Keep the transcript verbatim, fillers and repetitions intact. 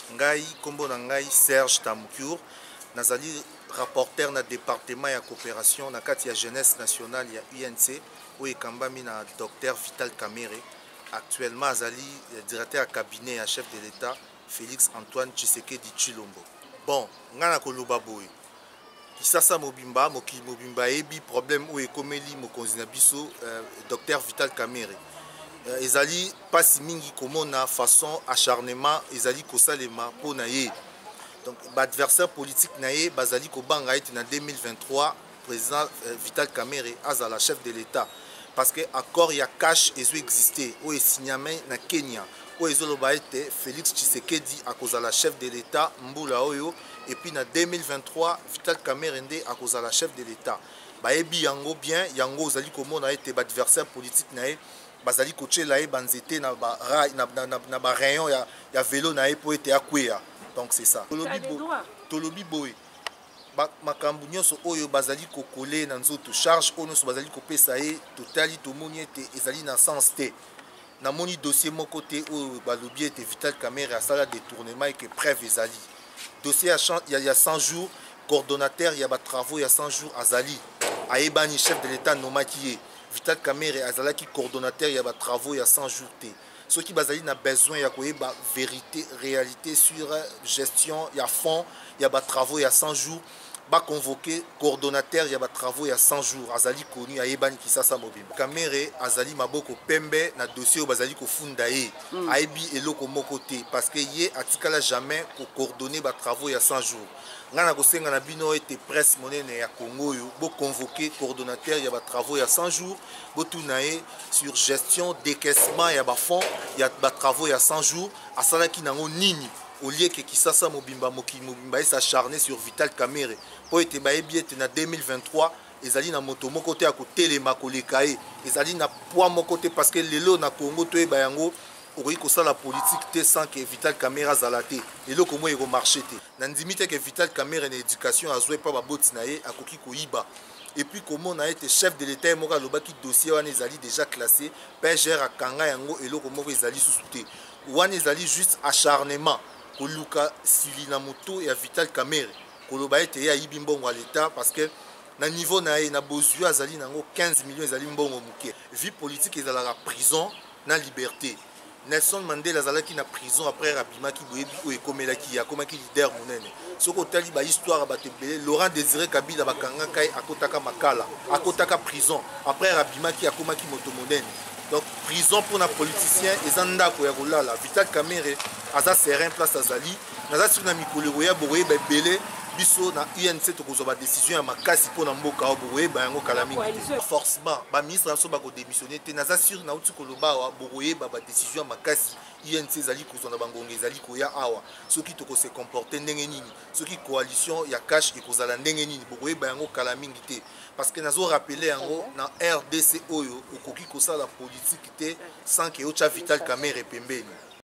Ngai kombo na ngai Serge Tamukur nazali rapporteur na département ya coopération na kati ya jeunesse nationale ya U N C où ekambami na docteur Vital Kamerhe. Actuellement azali directeur ya cabinet ya chef de l'État Félix Antoine Tshisekedi Tshilombo. Bon, ngana koloba boye Kisasa mobimba moki mobimba ebi problème où ekomeli mokonzi na biso euh, docteur Vital Kamerhe. Euh, ezali pasi mingi komona façon acharnement ezali kosalema po na ye. Donc l'adversaire politique naé bazali ko banga ete na deux mille vingt-trois président euh, Vital Kamerhe azala chef de l'État parce que accord ya cash ezo existé o esigname na Kenya o ezoloba ete Félix Tshisekedi akozala chef de l'État mbula oyo et puis na deux mille vingt-trois Vital Kamerhe nde akozala chef de l'État ba ebi yango bien yango ozali komona ete l'adversaire politique naé bazali kochela e banzete na ba na na, na ba rayon ya ya vélo naé po ete akwea. Donc c'est ça. Tolobi boy. Makambu nyonso oyo bazali kokole na nzoto charge ono so bazali kopesa e totali tomoni ete ezali na sens te. Na moni dossier moko te oyo balobi ete Vital Kamerhe asala détournement et que preuve ezali. Dossier il y a cent jours coordonnateur il y a ba travaux il y a cent jours azali. Aebani chef de l'État nomaki ye. Vital Kamerhe azalaki coordonnateur il y a ba travaux il y a cent jours te. Ceux qui bazali na besoin ya koyeba vérité réalité sur gestion ya fond ya ba travaux ya cent jours ba convoquer coordonnateur ya ba travaux ya cent jours azali connu ayebani Kisasa mobimba Kamerhe azali maboko pembe na dossier o bazali ko funda ye mm. Aibi eloko moko te parce que ye atikala jamais ko coordonner ba travaux ya cent jours ngana ko senga na bino ete presse monene ya Congo yo bo convoquer coordonnateur ya ba travaux ya cent jours bo tunaye sur gestion décaissement ya ba fonds ya ba travaux ya cent jours asala ki nango nini au lieu que Kisasa mobimba moki mobimba s'acharner sur Vital Kamerhe po ete ba ebi ete na deux mille vingt-trois ezali na moto moko te akotelema koleka ye ezali na poids moko te parce que lelo na Congo to eba yango okoki kosala politique te sans que Vital Kamerhe azala te eloko mo eko marché te na ndimi te que Vital Kamerhe na éducation azwe pa baboti na ye akoki koyiba. Et puis comment on a été chef de l'État et moka lobaki dossier wana ezali déjà classé P G R akanga yango eloko moko ezali sous-souté wana ezali juste acharnement koluka silina moto ya Vital Kamerhe koloba ete ya yibi mbongo à l'État parce que na niveau na ye na bozui azali nango quinze millions ezali mbongo muke vie politique ezala la prison na liberté. Nelson Mandela azalaki na prison après rabimaki boyebi o ekomelaki akomaki leader monene soko tali ba histoire ba tebele Laurent Désiré Kabila bakanga kai akotaka makala akotaka prison après rabimaki akomaki moto monene. Donc prison pour na politicien ezanda ko ya kolala Vital Kamerhe aza serein place azali naza sur na mikolo ya boye ba belé biso na U N C to kozoba décision ya makasi pona mboka boye ba yango kalami forcément ba ministre aso ba ko démissionner te naza sur na uti koloba wa boye ba ba décision ya makasi U N C zali kozona bangonge zali ko ya awa soki to ko se comporter ndenge nini soki coalition ya cash e kozala ndenge nini boye ba yango kalami ngité parce que nazo rappeler yango na R D C oyo okoki kosala politique te sans que ocha Vital Kamerhe pembeni.